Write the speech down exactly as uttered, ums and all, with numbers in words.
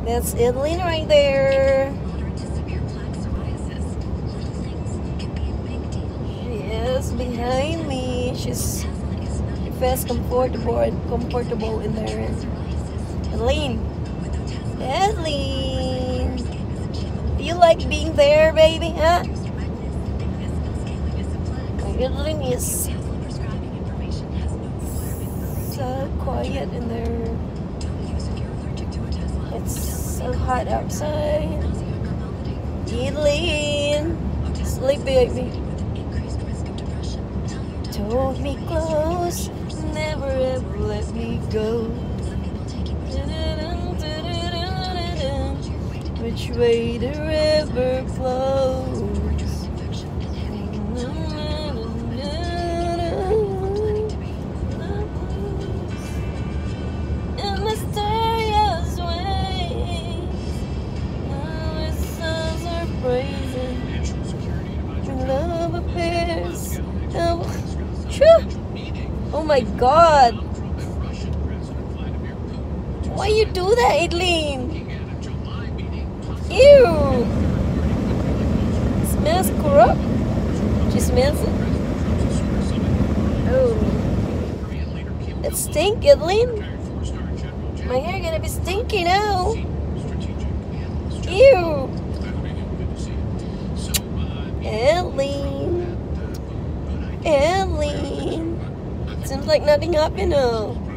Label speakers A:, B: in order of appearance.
A: That's Adeline right there. She is behind me. She's she feels comfortable, comfortable in there. Adeline, Adeline, do you like being there, baby? Huh? Adeline is so quiet in there. It's so hot outside. Adeline, sleep, baby. Hold me close, never ever let me go. Which way the river flows. In mysterious ways, our songs are praising. When love appears, oh, oh my God! Why you do that, Adeline? Ew! It smells corrupt. She smells it. Oh. It stinks, Adeline. My hair gonna be stinky now. Ew! Adeline. Adeline. Seems like nothing happened now.